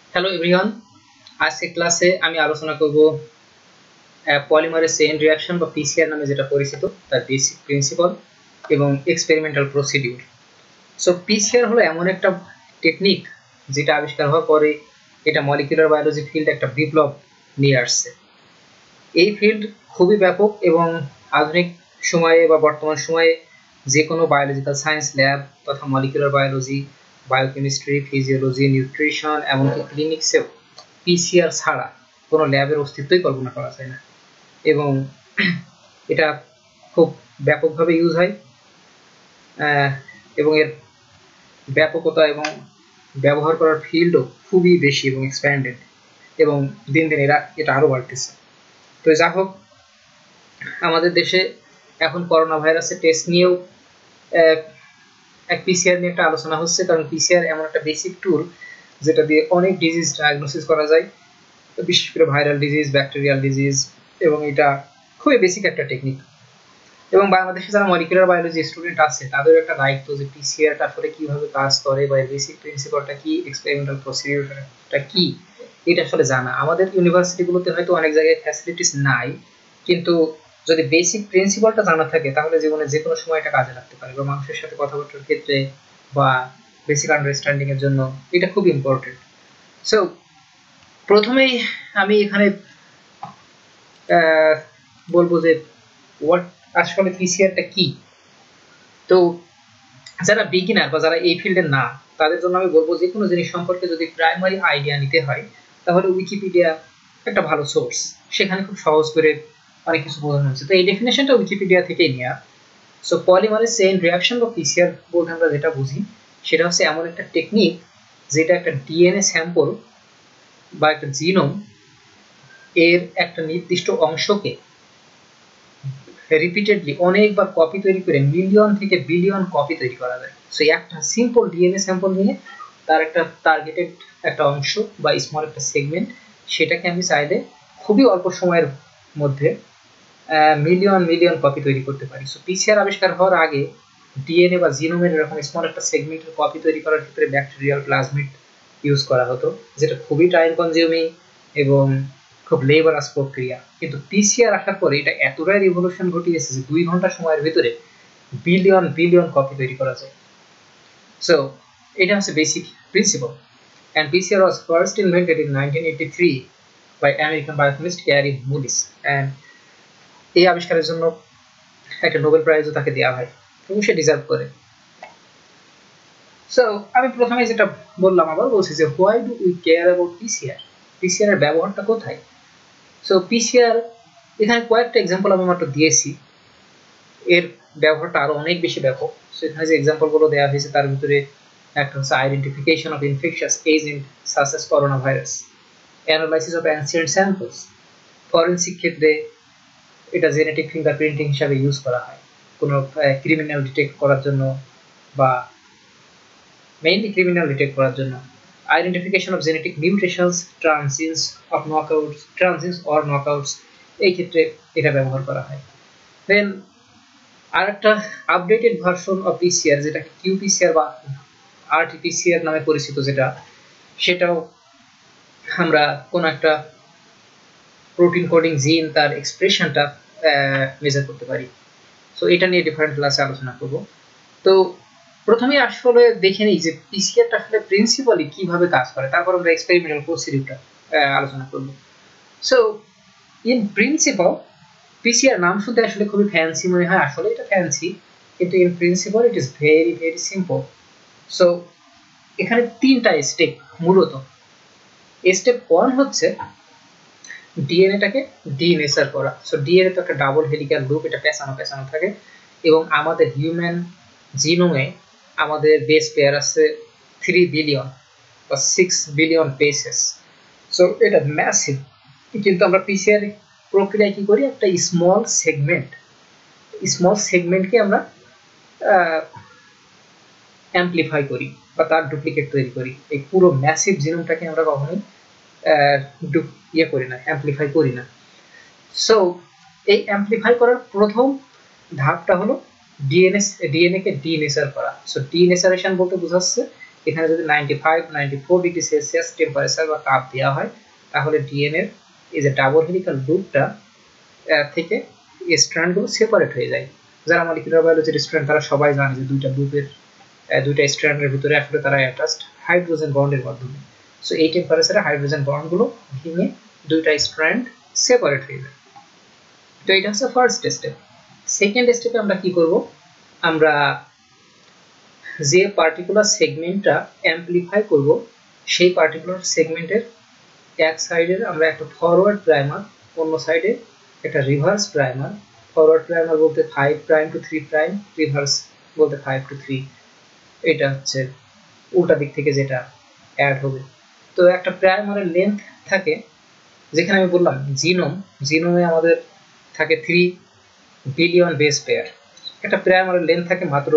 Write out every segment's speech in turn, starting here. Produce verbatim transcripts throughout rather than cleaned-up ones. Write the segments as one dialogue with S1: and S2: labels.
S1: Hello everyone, আজকে ক্লাসে আমি আলোচনা করব পলিমারেজ চেইন রিঅ্যাকশন বা পিসিআর নামে যেটা পরিচিত তার বেসিক প্রিন্সিপাল এবং এক্সপেরিমেন্টাল প্রসিডিউর। সো পিসিআর হলো এমন একটা টেকনিক যেটা আবিষ্কার হওয়ার পরে এটা মলিকুলার বায়োলজি ফিল্ডে একটা বিপ্লব নিয়ে আসছে। এই ফিল্ড খুবই ব্যাপক এবং আধুনিক সময়ে বা বর্তমান সময়ে যে কোনো বায়োলজিক্যাল সায়েন্স ল্যাব তথা molecular biology, biochemistry, physiology, nutrition এমনকি ক্লিনিক্সেও পিসিআর ছাড়া কোনো ল্যাবের অস্তিত্বই কল্পনা করা যায় না এবং এটা খুব ব্যাপকভাবে ইউজ হয় এবং এর ব্যাপকতা এবং ব্যবহার করার ফিল্ডও খুবই বেশি এবং এক্সপ্যান্ডেড এবং দিন দিন এরা এটা আরও বাড়তেছে। তো যা হোক, আমাদের দেশে এখন করোনা ভাইরাসের টেস্ট নিয়েও এক পিসিআর নিয়ে একটা আলোচনা হচ্ছে, কারণ পিসিআর এমন একটা বেসিক টুল যেটা দিয়ে অনেক ডিজিজ ডায়াগনোসিস করা যায়, বিশেষ করে ভাইরাল ডিজিজ, ব্যাকটেরিয়াল ডিজিজ, এবং এটা খুবই বেসিক একটা টেকনিক। এবং বাংলাদেশে যারা মলিকুলার বায়োলজি স্টুডেন্ট আছে তাদের একটা দায়িত্ব যে পিসিআরটা আসলে কিভাবে কাজ করে বা এর বেসিক প্রিন্সিপালটা কি, এক্সপেরিমেন্টাল প্রসিডিউরটা কি, এটা আসলে জানা। আমাদের ইউনিভার্সিটিগুলোতে হয়তো অনেক জায়গায় ফ্যাসিলিটিস নাই, কিন্তু যদি বেসিক প্রিন্সিপালটা জানা থাকে তাহলে জীবনে যে কোনো সময় এটা কাজে লাগতে পারে বা মানুষের সাথে কথাবার্তার ক্ষেত্রে বা বেসিক আন্ডারস্ট্যান্ডিং এর জন্য এটা খুব ইম্পর্টেন্ট। সো প্রথমেই আমি এখানে বলবো যে হোয়াট আসলে পিসিআরটা কি। তো যারা বিগিনার বা যারা এই ফিল্ডে না তাদের জন্য আমি বলবো যে কোনো জিনিস সম্পর্কে যদি প্রাইমারি আইডিয়া নিতে হয় তাহলে উইকিপিডিয়া একটা ভালো সোর্স, সেখানে খুব সহজ করে অনেক কিছু বোঝানো হয়েছে। তো এই ডেফিনেশনটা উইকিপিডিয়া থেকেই নেওয়া। সো পলিমারেজ চেইন রিঅ্যাকশন বা পিসিআর বলতে আমরা যেটা বুঝি সেটা হচ্ছে এমন একটা টেকনিক যেটা একটা ডিএনএ স্যাম্পল বা একটা জিনোম এর একটা নির্দিষ্ট অংশকে রিপিটেডলি অনেকবার কপি তৈরি করে মিলিয়ন থেকে বিলিয়ন কপি তৈরি করা যায়। সো একটা সিম্পল ডিএনএ স্যাম্পল নিয়ে তার একটা টার্গেটেড একটা অংশ বা স্মল একটা সেগমেন্ট, সেটাকে আমি চাইলে খুবই অল্প সময়ের মধ্যে মিলিয়ন মিলিয়ন কপি তৈরি করতে পারি। সো পিসিআর আবিষ্কার হওয়ার আগে ডিএনএ বা জিনোমের এরকম স্মল একটা সেগমেন্টের কপি তৈরি করার ক্ষেত্রে ব্যাকটেরিয়াল প্লাজমিড ইউজ করা হতো, যেটা খুবই টাইম কনজিউমিং এবং খুব লেবারাস প্রক্রিয়া। কিন্তু পিসিআর আসার পরে এটা এতটাই রিভলিউশন ঘটিয়েছে যে দুই ঘন্টা সময়ের ভিতরে বিলিয়ন বিলিয়ন কপি তৈরি করা যায়। সো এটা হচ্ছে basic principle. And PCR was first invented in nineteen eighty three by American biochemist Kary Mullis, and এই আবিষ্কারের জন্য একটা নোবেল প্রাইজও তাকে দেওয়া হয় এবং সে ডিজার্ভ করে। সো আমি প্রথমে যেটা বললাম আবার বলছি যে why do we care about PCR, PCR এর ব্যবহারটা কোথায়। সো পিসিআর এখানে কয়েকটা এক্সাম্পল আমি মাত্র দিয়েছি, এর ব্যবহারটা আরো অনেক বেশি ব্যাপক। সো এখানে যে এক্সাম্পলগুলো দেওয়া হয়েছে তার ভিতরে একটা হচ্ছে identification of infectious agent such as corona virus, analysis of ancient samples, forensic ক্ষেত্রে এটা জেনেটিক ফিঙ্গারপ্রিন্টিং হিসাবে ইউজ করা হয় কোনো ক্রিমিনাল ডিটেক্ট করার জন্য বা মেইনলি ক্রিমিনাল ডিটেক্ট করার জন্য, identification of genetic mutations, transgenes of knockouts, transgenes or knockouts, এই ক্ষেত্রে এটা ব্যবহার করা হয়। দেন আরেকটা আপডেটেড ভার্সন অফ পিসিআর যেটাকে কিউপিসিআর বা আরটিপিসিআর নামে পরিচিত, যেটা সেটাও আমরা কোনো একটা প্রোটিন কোডিং জিন তার এক্সপ্রেশনটা মেজার করতে পারি। সো এটা নিয়ে ডিফারেন্ট ক্লাসে আলোচনা করব। তো প্রথমে আসলে দেখে নিই যে পিসিআরটা আসলে প্রিন্সিপালি কিভাবে কাজ করে, তারপর আমরা এক্সপেরিমেন্টাল প্রসিডিউরটা আলোচনা করব। সো ইন প্রিন্সিপাল পিসিআর নাম শুনতে আসলে খুবই ফ্যান্সি মনে হয়, আসলে এটা ফ্যান্সি, কিন্তু in principle it is very very simple. So এখানে তিনটা স্টেপ মূলত। স্টেপ ওয়ান হচ্ছে ডিএনএটাকে ডিনেচার করা। সো ডিএনএ তো একটা ডাবল হেলিক্যাল লুপ, এটা পেঁচানো পেঁচানো থাকে এবং আমাদের হিউম্যান জিনোমে আমাদের বেস পেয়ার আছে থ্রি বিলিয়ন বা সিক্স বিলিয়ন বেসেস। সো এটা ম্যাসিভ, কিন্তু আমরা পিসিআর প্রক্রিয়ায় কি করি, একটা স্মল সেগমেন্ট স্মল সেগমেন্টকে আমরা অ্যাম্পলিফাই করি বা তার ডুপ্লিকেট তৈরি করি। এই পুরো ম্যাসিভ জিনোমটাকে আমরা কখনোই ইয়ে করি না, অ্যাম্পলিফাই করি না। সো এই অ্যাম্পলিফাই করার প্রথম ধাপটা হলো ডিএনএ ডিএনএ কে ডিনেচার করা। সো ডিনেচারেশন বলতে বোঝাচ্ছে এখানে যদি ninety five ninety four degree Celsius temperature বা তাপ দেওয়া হয় তাহলে ডিএনএ এই যে ডাবল হেলিক্যাল লুপটা থেকে স্ট্র্যান্ডগুলো সেপারেট হয়ে যায়। যারা মলিকুলার বায়োলজির স্টুডেন্ট তারা সবাই জানে যে দুইটা লুপের দুইটা স্ট্র্যান্ডের ভিতরে আসলে তারা অ্যাটাচড হাইড্রোজেন বন্ডের মাধ্যমে। সো এই টেম্পারেচারে হাইড্রোজেন বন্ডগুলো ভেঙে দুইটা স্ট্র্যান্ড সেপারেট হয়ে যায়। তো এটা হচ্ছে ফার্স্ট স্টেপ। সেকেন্ড স্টেপে আমরা কি করব, আমরা যে পার্টিকুলার সেগমেন্টটা অ্যাম্পলিফাই করব সেই পার্টিকুলার সেগমেন্টের এক সাইডের আমরা একটা ফরওয়ার্ড প্রাইমার, অন্য সাইডে একটা রিভার্স প্রাইমার। ফরওয়ার্ড প্রাইমার বলতে five prime to three prime, reverse বলতে ফাইভ টু থ্রি, এটা হচ্ছে উল্টা দিক থেকে যেটা অ্যাড হবে। তো একটা প্রাইমারের লেন্থ থাকে, যেখানে আমি বললাম জিনোম, জিনোমে আমাদের থাকে থ্রি বিলিয়ন বেস পেয়ার। একটা প্রাইমারের লেন্থ থাকে মাত্র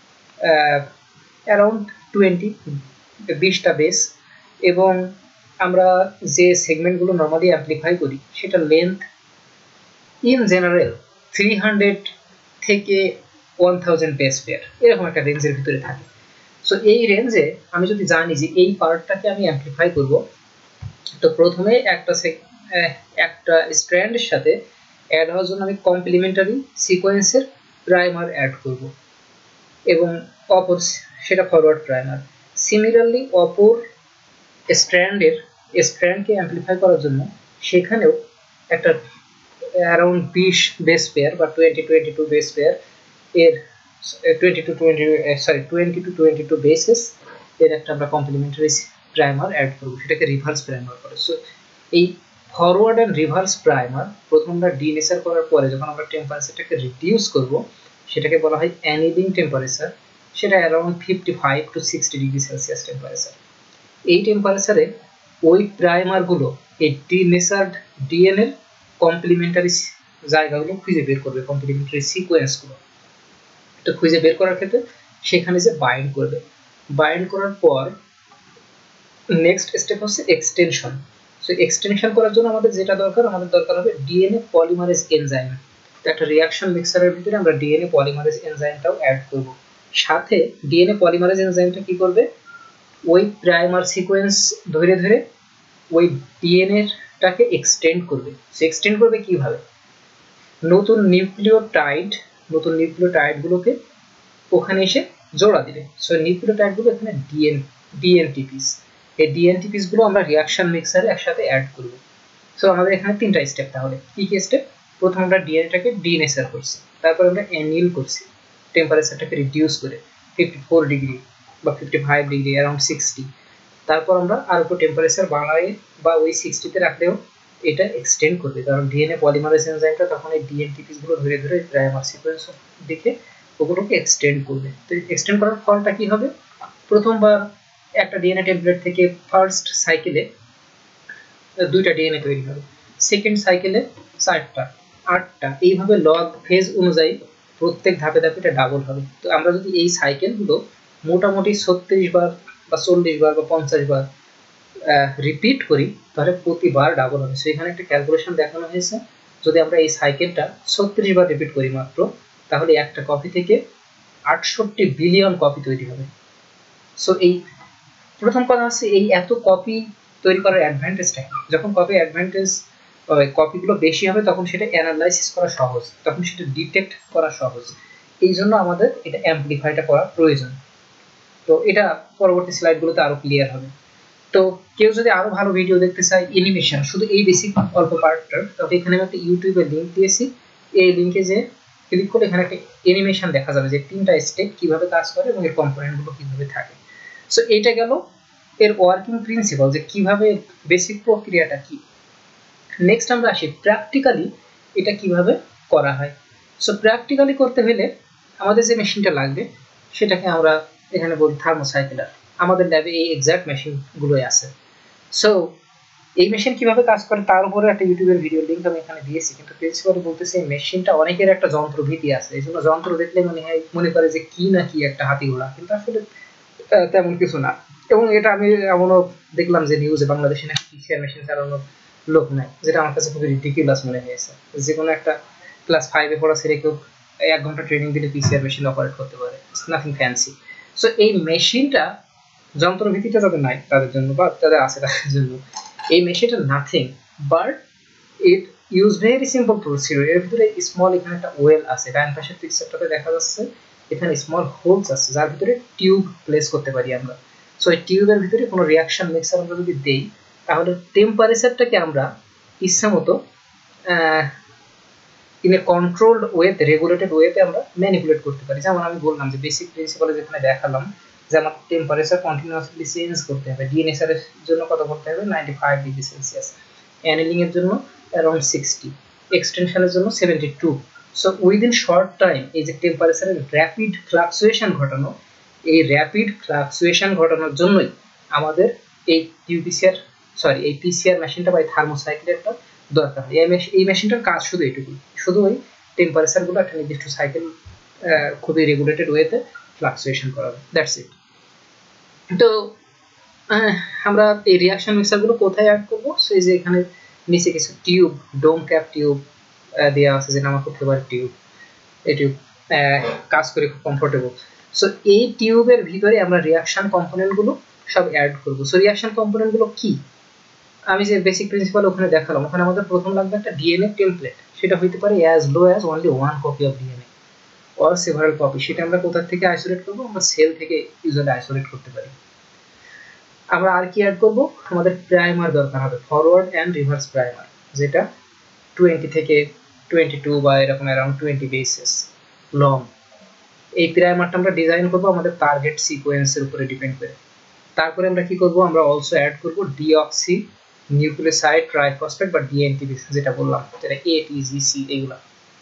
S1: অ্যারাউন্ড টোয়েন্টি, বিশটা বেস, এবং আমরা যে সেগমেন্টগুলো নর্মালি অ্যাম্পলিফাই করি সেটা length in general three hundred থেকে ওয়ান থাউজেন্ড বেস পেয়ার, এরকম একটা রেঞ্জের ভিতরে থাকে। সো এই রেঞ্জে আমি যদি জানি যে এই পার্টটাকে আমি অ্যাম্পলিফাই করব, তো প্রথমে একটা একটা স্ট্র্যান্ডের সাথে অ্যাড হওয়ার জন্য আমি কমপ্লিমেন্টারি সিকোয়েন্সের প্রাইমার অ্যাড করব, এবং অপর সেটা ফরওয়ার্ড প্রাইমার। সিমিলারলি অপর স্ট্র্যান্ডের স্ট্র্যান্ডকে অ্যাম্পলিফাই করার জন্য সেখানেও একটা অ্যারাউন্ড বিশ বেস পেয়ার বা twenty twenty two base pair এর twenty two twenty sorry twenty two twenty two bases এর একটা আমরা কমপ্লিমেন্টারি প্রাইমার অ্যাড করবো, সেটাকে রিভার্স প্রাইমার করে। সো এই ফরওয়ার্ড অ্যান্ড রিভার্স প্রাইমার প্রথম আমরা ডিনেচার করার পরে যখন আমরা টেম্পারেচারটাকে রিডিউস করব সেটাকে বলা হয় অ্যানিলিং টেম্পারেচার, সেটা around fifty five to sixty degree Celsius temperature. এই টেম্পারেচারে ওই প্রাইমারগুলো এই ডিনেচার্ড ডিএনএর কমপ্লিমেন্টারি জায়গাগুলো খুঁজে বের করবে, কমপ্লিমেন্টারি সিকোয়েন্সগুলো। তো খুঁজে বের করার ক্ষেত্রে সেখানে যে বাইন্ড করবে, বাইন্ড করার পর নেক্সট স্টেপ হচ্ছে এক্সটেনশন। সো এক্সটেনশন করার জন্য আমাদের যেটা দরকার, আমাদের দরকার হবে ডিএনএ পলিমারেজ এনজাইম। তো একটা রিঅ্যাকশন মিক্সারের ভিতরে আমরা ডিএনএ পলিমারেজ এনজাইমটাও অ্যাড করব। সাথে ডিএনএ পলিমারেজ এনজাইমটা কি করবে, ওই প্রাইমার সিকোয়েন্স ধরে ধরে ওই ডিএনএটাকে এক্সটেন্ড করবে। সে এক্সটেন্ড করবে কিভাবে, নতুন নিউক্লিওটাইড নতুন নিউক্লিওটাইডগুলোকে ওখানে এসে জোড়া দিবে। সো নিউক্লিওটাইডগুলো এখানে ডিএন ডিএনটিপিস, এই ডিএনটিপিসগুলো আমরা রিঅ্যাকশন মিক্সারে একসাথে অ্যাড করব। সো আমাদের এখানে তিনটা স্টেপ। তাহলে কি কি স্টেপ, প্রথম আমরা ডিএনএটাকে ডিনেচার করছি, তারপর আমরা অ্যানিল করছি টেম্পারেচারটাকে রিডিউস করে ফিফটি ফোর ডিগ্রি বা fifty five degree around sixty, তারপর আমরা আর একটু টেম্পারেচার বাড়াই বা ওই সিক্সটিতে রাখলেও এটা এক্সটেন্ড করবে, কারণ ডিএনএ পলিমারেজ এনজাইমটা তখন এই ডিএনটিপিসগুলো ধরে ধরে প্রাইমার সিকোয়েন্স দিকে ওগুলোকে এক্সটেন্ড করবে। তো এক্সটেন্ড করার ফলটা কি হবে, প্রথমবার একটা ডিএনএ টেমপ্লেট থেকে ফার্স্ট সাইকেলে দুইটা ডিএনএ তৈরি হবে, সেকেন্ড সাইকেলে চারটা, আটটা, এইভাবে লগ ফেজ অনুযায়ী প্রত্যেক ধাপে ধাপে এটা ডাবল হবে। তো আমরা যদি এই সাইকেলগুলো মোটামুটি ছত্রিশ বার বা চল্লিশ বার বা পঞ্চাশ বার রিপিট করি তাহলে প্রতিবার ডাবল হবে। সো এখানে একটা ক্যালকুলেশন দেখানো হয়েছে, যদি আমরা এই সাইকেলটা ছত্রিশ বার রিপিট করি মাত্র, তাহলে একটা কপি থেকে আটষট্টি বিলিয়ন কপি তৈরি হবে। সো এই প্রথম কথা হচ্ছে এই এত কপি তৈরি করার অ্যাডভান্টেজটা, যখন কপি অ্যাডভান্টেজ কপিগুলো বেশি হবে তখন সেটা অ্যানালাইসিস করা সহজ, তখন সেটা ডিটেক্ট করা সহজ, এই জন্য আমাদের এটা অ্যাম্পলিফাইটা করা প্রয়োজন। তো এটা পরবর্তী স্লাইডগুলোতে আরো ক্লিয়ার হবে। তো কেউ যদি আরো ভালো ভিডিও দেখতে চায় অ্যানিমেশন, শুধু এই বেসিক অল্প পার্টটার, তবে এখানে আমি একটা ইউটিউবের লিংক দিয়েছি, এই লিংকে যে ক্লিক করে এখানে একটা অ্যানিমেশন দেখা যাবে যে তিনটা স্টেপ কিভাবে কাজ করে এবং এর কম্পোনেন্টগুলো কিভাবে থাকে। সো এইটা গেল এর ওয়ার্কিং প্রিন্সিপাল, যে কিভাবে বেসিক প্রক্রিয়াটা কি। নেক্সট আমরা আসি প্র্যাকটিক্যালি এটা কিভাবে করা হয়। সো প্র্যাকটিক্যালি করতে হলে আমাদের যে মেশিনটা লাগবে সেটাকে আমরা এখানে বলি থার্মোসাইকেলার। আমাদের ল্যাবে এই এক্সাক্ট মেশিনগুলোই আছে। সো এই মেশিন কিভাবে কাজ করে তার উপরে একটা ইউটিউবের ভিডিও লিংক আমি এখানে দিয়েছি, কিন্তু প্রিন্সিপালি বলতেছি এই মেশিনটা অনেকের একটা যন্ত্রভীতি আছে, এই জন্য যন্ত্র দেখলে মনে হয় মনে করে যে কি না কি একটা হাতি ঘোড়া, কিন্তু আসলে তেমন কিছু না। এবং এটা আমি এমনও দেখলাম যে নিউজে বাংলাদেশে নাকি পিসিআর মেশিন চালানোর লোক নাই, যেটা আমার কাছে খুবই রিডিকুলাস মনে হয়েছে। যে কোনো একটা ক্লাস ফাইভে পড়া ছেলে কেউ এক ঘন্টা ট্রেনিং দিলে পিসিআর মেশিন অপারেট করতে পারে, ইটস নাথিং ফ্যান্সি। সো এই মেশিনটা যন্ত্রভিত্তিটা যাদের নাই তাদের জন্য বা যাদের আছে তাদের জন্য এই মেশিনটা nothing but it use very simple procedure. এর ভিতরে স্মল এখানে একটা ওয়েল আছে, ডান পাশের পিকচারটাতে দেখা যাচ্ছে এখানে স্মল হোলস আছে যার ভিতরে টিউব প্লেস করতে পারি আমরা। সো এই টিউবের ভিতরে কোনো রিয়াকশন মিক্সার আমরা যদি দেই তাহলে টেম্পারেচারটাকে আমরা ইচ্ছা মতো ইন এ কন্ট্রোলড ওয়েতে, রেগুলেটেড ওয়েতে আমরা ম্যানিপুলেট করতে পারি। যেমন আমি বললাম যে বেসিক প্রিন্সিপালে যেখানে দেখালাম যে আমার টেম্পারেচার কন্টিনিউয়াসলি চেঞ্জ করতে হবে। ডিএনএসআর এর জন্য কত করতে হবে, ninety five degree Celsius, annealing এর জন্য অ্যারাউন্ড সিক্সটি, এক্সটেনশনের জন্য seventy two. So within short time এই যে টেম্পারেচারের র্যাপিড ফ্লাকচুয়েশন ঘটানো, এই র্যাপিড ফ্লাকচুয়েশন ঘটানোর জন্যই আমাদের এই কিউপিসিআর সরি এই পিসিআর মেশিনটা বা থার্মোসাইকেলেরটা দরকার হয়। এই মেশিনটার কাজ শুধু এইটুকুই, শুধু ওই টেম্পারেচারগুলো একটা নির্দিষ্ট সাইকেল খুবই রেগুলেটেড ওয়েতে ফ্লাকচুয়েশন করাবে, দ্যাটস ইট। তো আমরা এই রিয়াকশন মিক্সারগুলো কোথায় অ্যাড করবো? সেই যে এখানে নিচে কিছু টিউব, ডোম ক্যাপ টিউব দেওয়া আছে, যেটা আমার খুব ফেভারিট টিউব। এই টিউব কাজ করে খুব কমফোর্টেবল। সো এই টিউবের ভিতরে আমরা রিয়াকশন কম্পোনেন্টগুলো সব অ্যাড করবো। সো রিয়াকশন কম্পোনেন্টগুলো কি, আমি যে বেসিক প্রিন্সিপাল ওখানে দেখালাম, ওখানে আমাদের প্রথম লাগবে একটা ডিএনএ টেমপ্লেট। সেটা হইতে পারে as low as only one copy of DNA or several copy. সেটা আমরা কোথা থেকে আইসোলেট করবো, আমরা সেল থেকে ইউজুয়ালি আইসোলেট করতে পারি। আমরা আর কি অ্যাড করবো, আমাদের প্রাইমার দরকার হবে, ফরওয়ার্ড অ্যান্ড রিভার্স প্রাইমার, যেটা টোয়েন্টি থেকে টোয়েন্টি টু বা এরকম অ্যারাউন্ড টোয়েন্টি বেসেস লং। এই প্রাইমারটা আমরা ডিজাইন করবো আমাদের টার্গেট সিকোয়েন্সের উপরে ডিপেন্ড করে। তারপরে আমরা কি করবো, আমরা অলসো অ্যাড করবো ডিঅক্সি নিউক্লিওসাইড ট্রাইফসফেট বা ডিএনটিপি, যেটা বললাম, যেটা এটিজিসি এগুলা।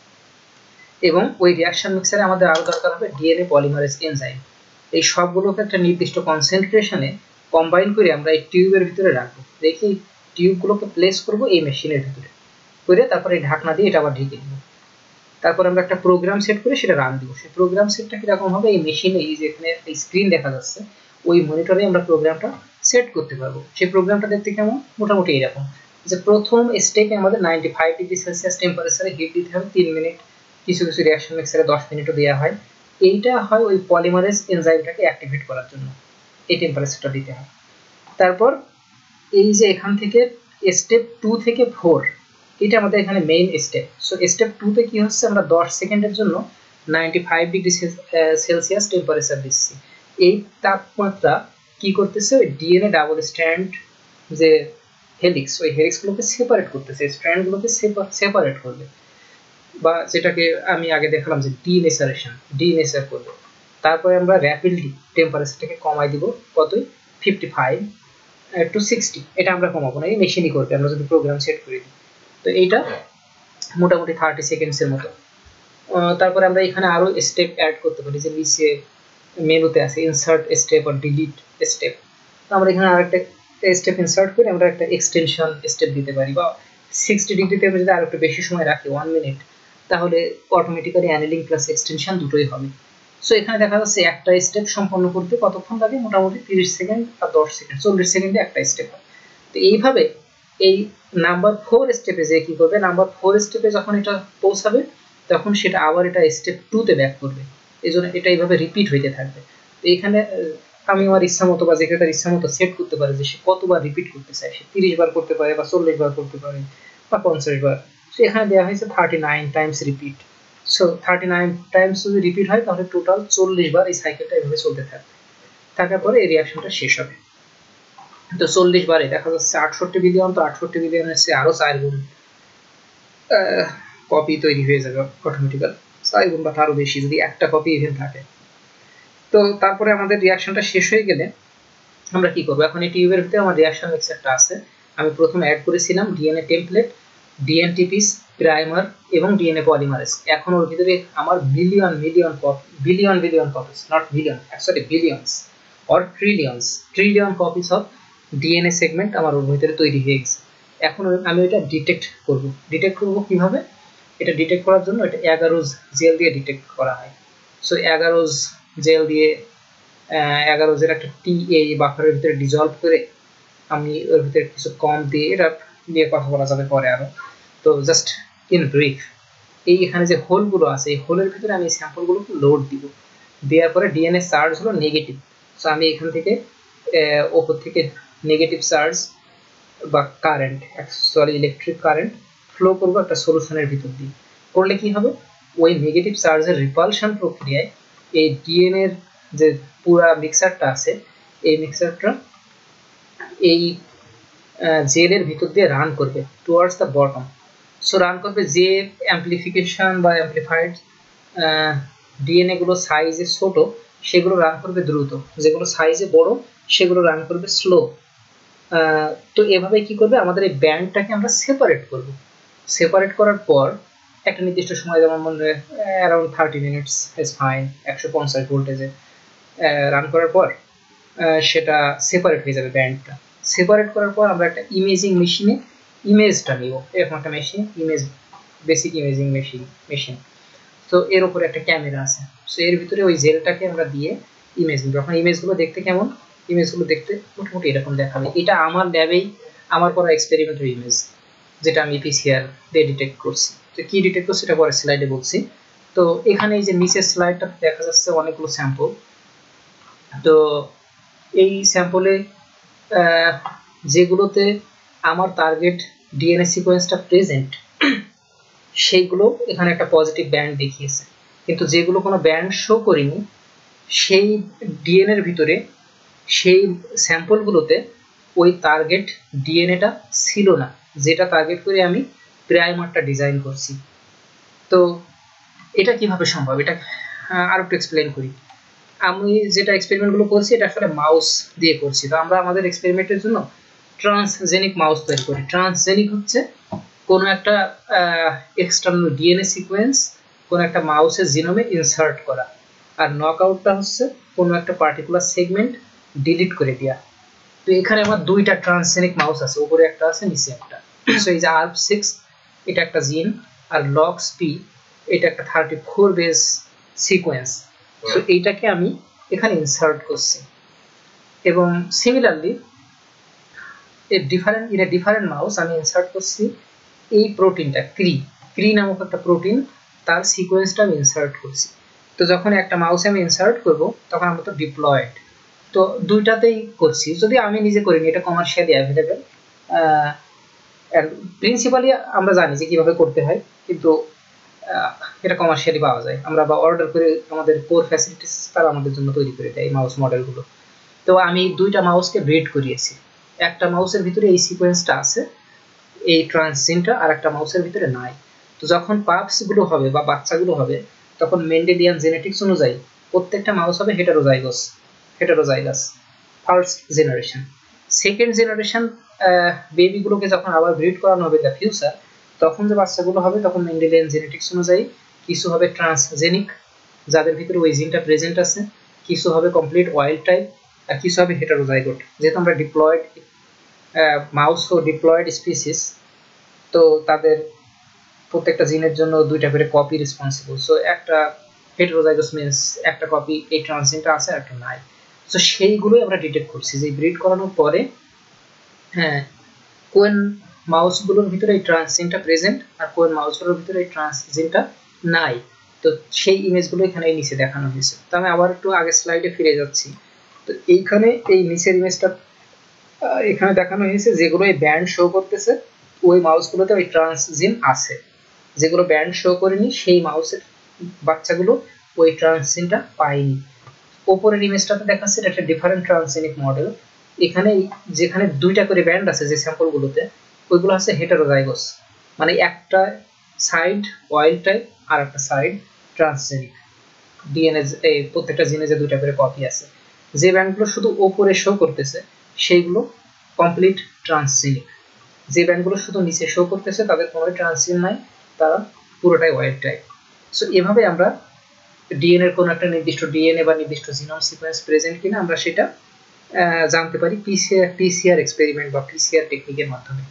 S1: এবং ওই রিয়াকশন মিক্সারে আমাদের আরো দরকার হবে ডিএনএ পলিমারেজ এনজাইম। এই সবগুলোকে একটা নির্দিষ্ট কনসেন্ট্রেশনে কম্বাইন করে আমরা এই টিউবের ভিতরে রাখবো, রেখে টিউবগুলোকে প্লেস করবো এই মেশিনের ভিতরে করে, তারপরে এই ঢাকনা দিয়ে এটা আবার ঢেকে দিব। তারপর আমরা একটা প্রোগ্রাম সেট করে সেটা রান দিব। সেই প্রোগ্রাম সেটটা কিরকম হবে, এই মেশিনে এই যে এখানে এই স্ক্রিন দেখা যাচ্ছে ওই মনিটরে আমরা প্রোগ্রামটা সেট করতে পারবো। সেই প্রোগ্রামটা দেখতে কেমন, মোটামুটি এরকম যে প্রথম স্টেপে আমাদের নাইনটি ফাইভ ডিগ্রি সেলসিয়াস টেম্পারেচারে হিট দিতে হবে তিন মিনিট, কিছু কিছু রিয়াকশন মিক্সারে দশ মিনিটও দেওয়া হয়। এইটা হয় ওই পলিমারেজ এনজাইমটাকে অ্যাক্টিভেট করার জন্য, এই টেম্পারেচারটা দিতে হয়। তারপর এই যে এখান থেকে স্টেপ টু থেকে ফোর, এটা আমাদের এখানে main step. So step two তে কি হচ্ছে, আমরা দশ সেকেন্ডের জন্য ninety five degree Celsius temperature দিচ্ছি। এই তাপমাত্রা কি করতেছে, ওই ডিএনএ ডাবল স্ট্র্যান্ড যে হেলিক্স, ওই হেলিক্সগুলোকে সেপারেট করতেছে, স্ট্র্যান্ডগুলোকে সেপারেট করবে, বা যেটাকে আমি আগে দেখালাম যে ডিনেচারেশন, ডিনেচার করবে। তারপরে আমরা র্যাপিডলি টেম্পারেচারটাকে কমাই দিব, কতই, ফিফটি ফাইভ টু সিক্সটি। এটা আমরা কমাবো না, এই মেশিনই করবে, আমরা যদি প্রোগ্রাম সেট করে দিই। তো এইটা মোটামুটি থার্টি সেকেন্ডসের মতো। তারপরে আমরা এখানে আরো স্টেপ অ্যাড করতে পারি, যে নিচে মেনুতে আছে ইনসার্ট স্টেপ আর ডিলিট স্টেপ। তো আমরা এখানে আরেকটা স্টেপ ইনসার্ট করে আমরা একটা এক্সটেনশন স্টেপ দিতে পারি, বা সিক্সটি ডিগ্রিতে আমরা যদি আরো একটু বেশি সময় রাখি, ওয়ান মিনিট, তাহলে অটোমেটিক্যালি অ্যানিলিং প্লাস এক্সটেনশন দুটোই হবে। সো এখানে দেখা যাচ্ছে একটা স্টেপ সম্পন্ন করতে কতক্ষণ লাগে, মোটামুটি তিরিশ সেকেন্ড আর দশ সেকেন্ড, চল্লিশ সেকেন্ডে একটা স্টেপ হয়। তো এইভাবে এই নাম্বার ফোর স্টেপে যে কি করবে, নাম্বার ফোর স্টেপে যখন এটা পৌঁছাবে তখন সেটা আবার এটা স্টেপ টু তে ব্যাক করবে। এই জন্য এটা এইভাবে রিপিট হইতে থাকবে। তো এখানে আমি আমার ইচ্ছা মতো বা যেটা তার ইচ্ছা মতো সেট করতে পারে যে সে কতবার রিপিট করতে চায়, সে তিরিশ বার করতে পারে বা চল্লিশ বার করতে পারে বা পঞ্চাশ বার। সো এখানে দেওয়া হয়েছে thirty nine times repeat. So thirty nine times যদি রিপিট হয় তাহলে টোটাল চল্লিশ বার এই সাইকেলটা এভাবে চলতে থাকবে, থাকার পরে এই রিয়াকশনটা শেষ হবে। তো চল্লিশ বারে দেখা যাচ্ছে আটষট্টি বিলিয়ন, তো আটষট্টি বিলিয়নের চেয়ে আরো চার গুণ কপি তৈরি হয়ে যাবে অটোমেটিক্যালি, চার গুণ বা তারও বেশি যদি একটা কপি ইভেন থাকে। তো তারপরে আমাদের রিয়াকশনটা শেষ হয়ে গেলে আমরা কি করবো, এখন এই টিউবের ভিতরে আমার রিয়াকশন মিক্সারটা আছে। আমি প্রথমে অ্যাড করেছিলাম ডিএনএ টেমপ্লেট, ডিএনটিপিস, প্রাইমার এবং ডিএনএ পলিমারেজ। এখন ওর ভিতরে আমার billion million copy, billion billion copies, not billion, actually billions or trillions, trillion copies of DNA segment আমার ওর ভিতরে তৈরি হয়ে গেছে। এখন আমি ওইটা ডিটেক্ট করব। ডিটেক্ট করব কিভাবে, এটা ডিটেক্ট করার জন্য এটা এগারোজ জেল দিয়ে ডিটেক্ট করা হয়। সো এগারোজ জেল দিয়ে এগারোজের একটা টিএ বাফারের ভিতরে ডিজলভ করে আমি ওর ভিতরে কিছু কম দিয়ে, এটা নিয়ে কথা বলা যাবে পরে আরো। তো জাস্ট ইন ব্রিফ, এই এখানে যে হোলগুলো আছে এই হোলের ভিতরে আমি স্যাম্পলগুলোকে লোড দিব, দেওয়ার পরে ডিএনএ চার্জ হলো নেগেটিভ। সো আমি এখান থেকে ওপর থেকে নেগেটিভ চার্জ বা current, sorry electric current flow করবো একটা সলিউশনের ভিতর দিয়ে। করলে কি হবে, ওই নেগেটিভ চার্জের রিপালশন প্রক্রিয়ায় এই ডিএনএ এর যে পুরা মিক্সারটা আছে এই মিক্সারটা এই জেলের ভিতর দিয়ে রান করবে towards the bottom. So run করবে যে অ্যাম্পলিফিকেশন বা অ্যাম্পলিফাইড ডিএনএ গুলো সাইজে ছোট সেগুলো রান করবে দ্রুত, যেগুলো সাইজে বড় সেগুলো রান করবে স্লো। তো এভাবে কি করবে, আমাদের এই ব্যান্ডটাকে আমরা সেপারেট করব। সেপারেট করার পর একটা নির্দিষ্ট সময়, যেমন মনে হয় around thirty minutes is fine, একশো পঞ্চাশ ভোল্টেজে রান করার পর সেটা সেপারেট হয়ে যাবে ব্যান্ডটা। সেপারেট করার পর আমরা একটা ইমেজিং মেশিনে ইমেজটা নিব, এরকম একটা machine, image basic imaging machine machine তো এর উপরে একটা ক্যামেরা আছে। সো এর ভিতরে ওই জেলটাকে আমরা দিয়ে ইমেজ নিব। যখন ইমেজগুলো দেখতে কেমন, ইমেজগুলো দেখতে মোটামুটি এরকম দেখাবে। এটা আমার ল্যাবেই আমার করা এক্সপেরিমেন্টাল ইমেজ, যেটা আমি পিসিআর দিয়ে ডিটেক্ট করছি। তো কি ডিটেক্ট করছি এটা পরে স্লাইডে বলছি। তো এখানে এই যে নিচের স্লাইডটা দেখা যাচ্ছে অনেকগুলো স্যাম্পল। তো এই স্যাম্পলে যেগুলোতে আমার টার্গেট ডিএনএ সিকোয়েন্সটা প্রেজেন্ট সেইগুলো এখানে একটা পজিটিভ ব্যান্ড দেখিয়েছে, কিন্তু যেগুলো কোনো ব্যান্ড শো করেনি সেই ডিএনএ এর ভিতরে সেই স্যাম্পলগুলোতে ওই টার্গেট ডিএনএটা ছিল না, যেটা টার্গেট করে আমি প্রাইমারটা ডিজাইন করছি। তো এটা কিভাবে সম্ভব, এটা আর একটু এক্সপ্লেন করি। আমি যেটা এক্সপেরিমেন্টগুলো করছি এটা আসলে মাউস দিয়ে করছি। তো আমরা আমাদের এক্সপেরিমেন্টের জন্য ট্রান্সজেনিক মাউস তৈরি করি। ট্রান্সজেনিক হচ্ছে কোনো একটা এক্সটার্নাল ডিএনএ সিকোয়েন্স কোনো একটা মাউসের জিনোমে ইনসার্ট করা, আর নকআউটটা হচ্ছে কোনো একটা পার্টিকুলার সেগমেন্ট ডিলিট করে দেওয়া। তো এখানে আমার দুইটা ট্রান্সজেনিক মাউস আছে, উপরে একটা আছে নিচে একটা। সো এই যে আর্প সিক্স এটা একটা জিন, আর লক্স পি এটা একটা thirty four base sequence. So এইটাকে আমি এখানে ইনসার্ট করছি, এবং সিমিলারলি এর different in a different mouse আমি ইনসার্ট করছি এই প্রোটিনটা ক্রি ক্রি নামক একটা প্রোটিন, তার সিকোয়েন্সটা আমি ইনসার্ট করছি। তো যখন একটা মাউসে আমি ইনসার্ট করব তখন আমরা তো ডিপ্লয়েড, তো দুইটাতেই করছি। যদি আমি নিজে করিনি, এটা কমার্শিয়ালি অ্যাভেলেবেল, প্রিন্সিপালি আমরা জানি যে কিভাবে করতে হয়, কিন্তু এটা কমার্শিয়ালি পাওয়া যায়, আমরা বা অর্ডার করে আমাদের কোর ফ্যাসিলিটিস তারা আমাদের জন্য তৈরি করে দেয় এই মাউস মডেলগুলো। তো আমি দুইটা মাউসকে ব্রিড করিয়েছি, একটা মাউসের ভিতরে এই সিকোয়েন্সটা আছে এই ট্রান্সজিনটা, আর একটা মাউসের ভিতরে নাই। তো যখন পাপসগুলো হবে বা বাচ্চাগুলো হবে তখন মেন্ডেলিয়ান জেনেটিক্স অনুযায়ী প্রত্যেকটা মাউস হবে heterozygous heterozygous first generation. Second generation বেবিগুলোকে যখন আবার ব্রিড করানো হবে দ্য ফিউচার, তখন যে বাচ্চাগুলো হবে তখন মেন্ডেলিয়ান জেনেটিক্স অনুযায়ী কিছু হবে ট্রান্সজেনিক যাদের ভিতরে ওই জিনটা প্রেজেন্ট আছে, কিছু হবে কমপ্লিট ওয়াইল্ড টাইপ, আর কিছু হবে হেটারোজাইগোট। যেহেতু আমরা ডিপ্লয়েড মাউস ও ডিপ্লয়েড স্পিসিস, তো তাদের প্রত্যেকটা জিনের জন্য দুইটা করে কপি রেসপন্সিবল। সো একটা হেটারোজাইগাস মিন্স একটা কপি এই ট্রান্সজিনটা আছে আর একটা নাই। সো সেইগুলোই আমরা ডিটেক্ট করছি যে ব্রিড করানোর পরে হ্যাঁ কোন মাউসগুলোর ভিতরে এই ট্রান্সজিনটা প্রেজেন্ট আর কোন মাউসগুলোর ভিতরে এই ট্রান্সজিনটা নাই। তো সেই ইমেজগুলো এখানে নিচে দেখানো হয়েছে। তো আমি আবার একটু আগে স্লাইডে ফিরে যাচ্ছি। তো এইখানে এই নিচের ইমেজটা এখানে দেখানো হয়েছে, যেগুলো এই ব্যান্ড শো করতেছে ওই মাউসগুলোতে ওই ট্রান্সজিন আছে, যেগুলো ব্যান্ড শো করেনি সেই মাউসের বাচ্চাগুলো ওই ট্রান্সজিনটা পায়নি। ওপরের ইমেজটাতে দেখাচ্ছে এটা একটা ডিফারেন্ট ট্রান্সজেনিক মডেল। এখানে যেখানে দুইটা করে ব্যান্ড আছে যে স্যাম্পলগুলোতে, ওইগুলো আছে হেটারোজাইগস, মানে একটা সাইড ওয়াইল্ড টাইপ আর একটা সাইড ট্রান্সজেনিক। ডিএনএ এই প্রত্যেকটা জিনে যে দুইটা করে কপি আছে, যে ব্যান্ডগুলো শুধু ওপরে শো করতেছে সেইগুলো কমপ্লিট ট্রান্সজেনিক, যে ব্যান্ডগুলো শুধু নিচে শো করতেছে তাদের কোনো ট্রান্সজিন নাই, তারা পুরোটাই ওয়াইল্ড টাইপ। সো এভাবে আমরা ডিএনএ এর কোনো একটা নির্দিষ্ট ডিএনএ বা নির্দিষ্ট জিনোম সিকোয়েন্স প্রেজেন্ট কিনা আমরা সেটা জানতে পারি পিসিআর পিসিআর এক্সপেরিমেন্ট বা পিসিআর টেকনিকের মাধ্যমে।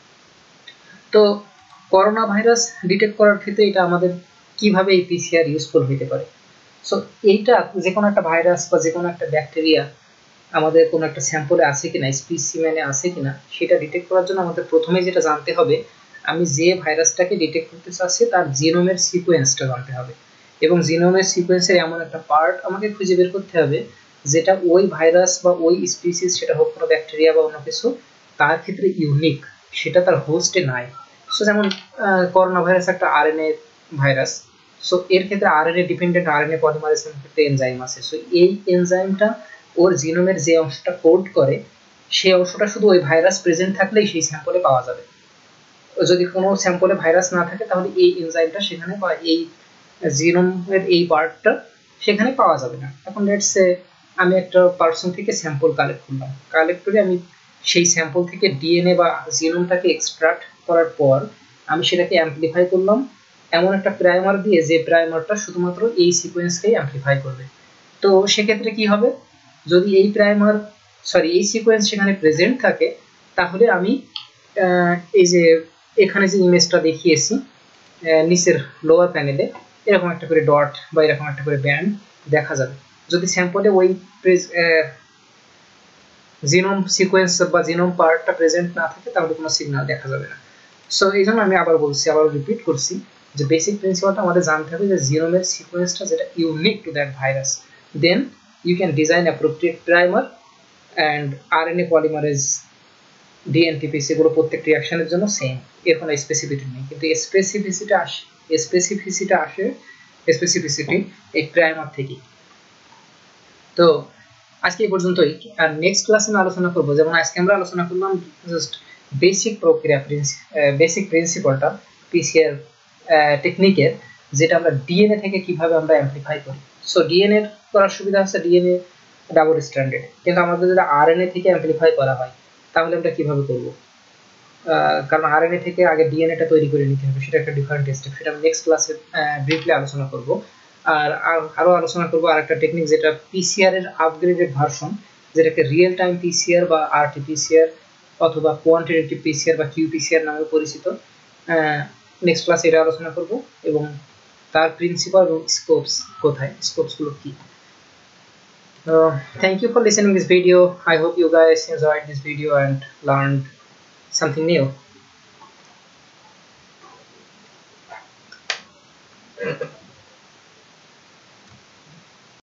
S1: তো করোনা ভাইরাস ডিটেক্ট করার ক্ষেত্রে এটা আমাদের কিভাবে এই পিসিআর ইউজফুল হতে পারে। সো এইটা যে কোনো একটা ভাইরাস বা যে কোনো একটা ব্যাকটেরিয়া আমাদের কোনো একটা স্যাম্পলে আছে কিনা, স্পেসিমেনে আছে কিনা, সেটা ডিটেক্ট করার জন্য আমাদের প্রথমে যেটা জানতে হবে, আমি যে ভাইরাসটাকে ডিটেক্ট করতে চাচ্ছি তার জিনোমের সিকোয়েন্সটা জানতে হবে, এবং জিনোমের সিকোয়েন্সের এমন একটা পার্ট আমাকে খুঁজে বের করতে হবে যেটা ওই ভাইরাস বা ওই স্পিসিস, সেটা হোক কোনো ব্যাকটেরিয়া বা অন্য কিছু, তার ক্ষেত্রে ইউনিক, সেটা তার হোস্টে নাই। সো যেমন করোনা ভাইরাস একটা আরএনএ ভাইরাস, সো এর ক্ষেত্রে আরএনএ ডিপেন্ডেন্ট আরএনএ পলিমারেজ ক্ষেত্রে এনজাইম আছে। সো এই এনজাইমটা ওর জিনোমের যে অংশটা কোড করে, সেই অংশটা শুধু ওই ভাইরাস প্রেজেন্ট থাকলেই সেই স্যাম্পলে পাওয়া যাবে। যদি কোনো স্যাম্পলে ভাইরাস না থাকে তাহলে এই এনজাইমটা সেখানে বা এই জিনোমের এই পার্টটা সেখানে পাওয়া যাবে না। এখন লেটস সে আমি একটা পার্সন থেকে স্যাম্পল কালেক্ট করলাম, কালেক্ট করে আমি সেই স্যাম্পল থেকে ডিএনএ বা জিনোমটাকে এক্সট্রাক্ট করার পর আমি সেটাকে অ্যাম্পলিফাই করলাম এমন একটা প্রাইমার দিয়ে, যে প্রাইমারটা শুধুমাত্র এই সিকোয়েন্সকেই অ্যাম্পলিফাই করবে। তো সেক্ষেত্রে কি হবে, যদি এই প্রাইমার সরি এই সিকোয়েন্স সেখানে প্রেজেন্ট থাকে, তাহলে আমি এই যে এখানে যে ইমেজটা দেখিয়েছি নিচের লোয়ার প্যানেলে, এরকম একটা করে ডট বা এরকম একটা করে ব্যান্ড দেখা যাবে। যদি স্যাম্পলে ওই জিনোম সিকোয়েন্স বা জিনোম পার্টটা প্রেজেন্ট না থাকে, তাহলে কোনো সিগন্যাল দেখা যাবে না। সো এই জন্য আমি আবার বলছি, আবার রিপিট করছি, যে বেসিক প্রিন্সিপালটা আমাদের জানতে হবে যে জিনোমের সিকোয়েন্সটা যেটা unique to that virus, then you can design appropriate primer and RNA polymerase dNTPs, এগুলো প্রত্যেকটি রিঅ্যাকশনের জন্য সেম, এর কোনো স্পেসিফিটি নেই। কিন্তু স্পেসিফিসিটা আসে স্পেসিফিসিটা আসে স্পেসিফিসিটি এই প্রাইমার থেকে। তো আজকে এই পর্যন্তই, আর নেক্সট ক্লাসে আমি আলোচনা করব, যেমন আজকে আমরা আলোচনা করলাম জাস্ট বেসিক প্রক্রিয়া, বেসিক প্রিন্সিপালটা পিসিআর টেকনিকের, যেটা আমরা ডিএনএ থেকে কিভাবে আমরা অ্যাম্পলিফাই করি। সো ডিএনএ করার সুবিধা আছে, ডিএনএ ডাবল স্ট্র্যান্ডেড, কিন্তু আমাদের যদি আরএনএ থেকে অ্যাম্পলিফাই করা হয় তাহলে আমরা কিভাবে করব, কারণ আরএনএ থেকে আগে ডিএনএটা তৈরি করে নিতে হবে, সেটা একটা ডিফারেন্ট স্টেপ, সেটা আমি নেক্সট ক্লাসে ব্রিফলি আলোচনা করব। আর আরো আলোচনা করব আরেকটা টেকনিক, যেটা পিসিআর এর আপগ্রেডেড ভার্সন, যেটাকে রিয়েল টাইম পিসিআর বা আরটিপিসিআর অথবা কোয়ান্টিটেটিভ পিসিআর বা কিউপিসিআর নামে পরিচিত। নেক্সট ক্লাসে এটা আলোচনা করব, এবং তার প্রিন্সিপাল এবং স্কোপস কোথায়, স্কোপসগুলো কি। Uh, thank you for listening this video. I hope you guys enjoyed this video and learned something new.